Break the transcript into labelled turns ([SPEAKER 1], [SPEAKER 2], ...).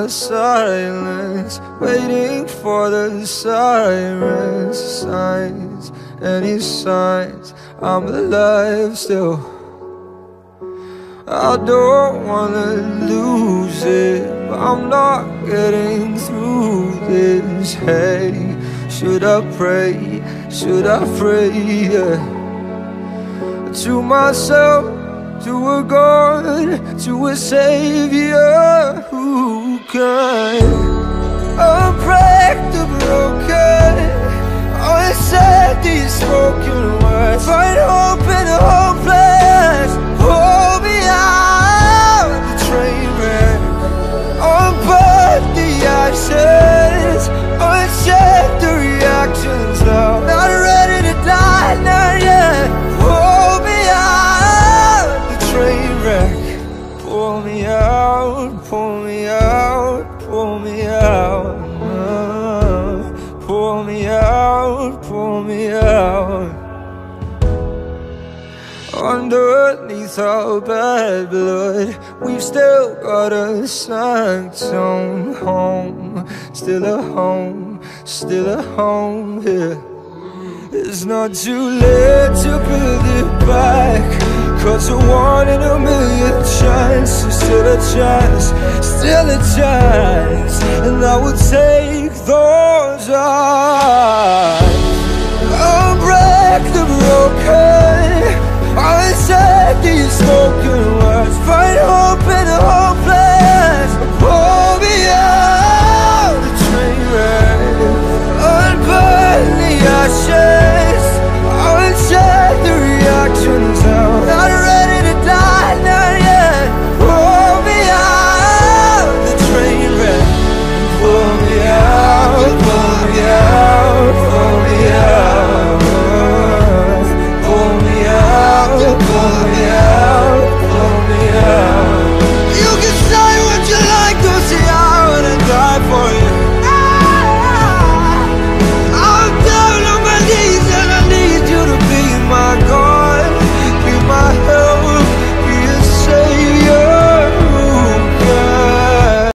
[SPEAKER 1] the silence, waiting for the sirens, signs, any signs I'm alive still. I don't wanna lose it, but I'm not getting through this. Hey, should I pray? Should I pray? Yeah. To myself, to a God, to a Savior who can unbreak the broken, unsaid these spoken words, find hope in the hopeless. Hold me out the train wreck, unburn the ashes, uncheck the reactions now. Not ready to die, not yet. Hold me out the train wreck. Pull me out, pull me out, pull me out. Pull me out, pull me out. Underneath our bad blood, we've still got a sanctum home. Still a home, still a home here. It's not too late to build it back, 'cause a 1 in a million chance is still a chance, still a chance. And I would take